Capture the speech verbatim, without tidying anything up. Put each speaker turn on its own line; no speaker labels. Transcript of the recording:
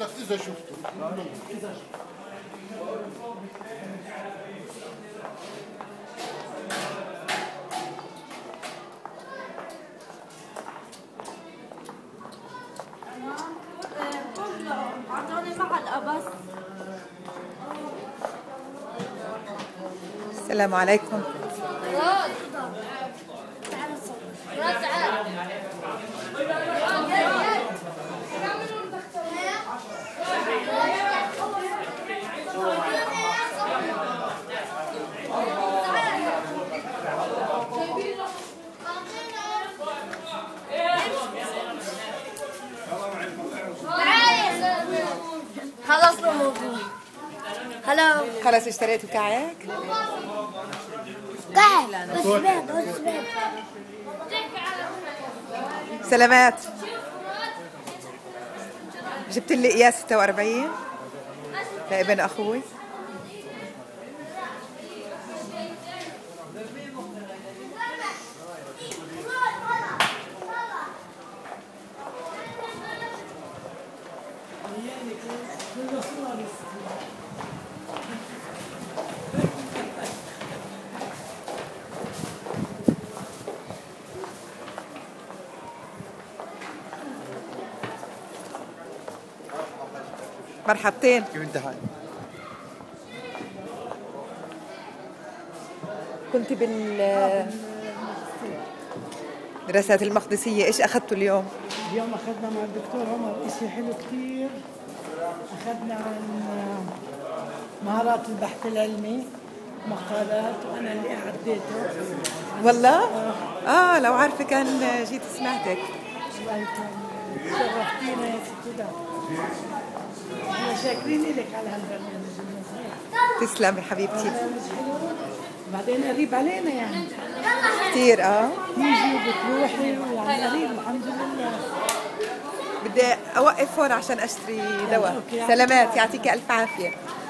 لك اذا شفته. اذا
السلام عليكم.
خلاص الموضوع. هلا
خلاص اشتريتوا كعك؟
كعك وزبيب وزبيب.
سلامات. جبت لي قياس ستة وأربعين لابن اخوي. مرحبتين.
كيف انت حالك؟
كنت بال دراسات المقدسية، ايش اخذتوا اليوم؟
اليوم اخذنا مع الدكتور عمر اشي حلو كثير. اخذنا عن مهارات البحث العلمي، مقالات، وانا اللي اعديته.
والله؟ اه لو عارفة كان جيت سمعتك.
الله يكرمك، شرفتينا يا ستي. ده احنا شاكرين لك على هالبرنامج المزهر.
تسلمي حبيبتي.
برنامج حلو، بعدين قريب علينا يعني
كثير. اه
تيجي وبتروحي يعني قريب الحمد لله.
بدي اوقف هون عشان اشتري دواء. سلامات، يعطيك الف عافية.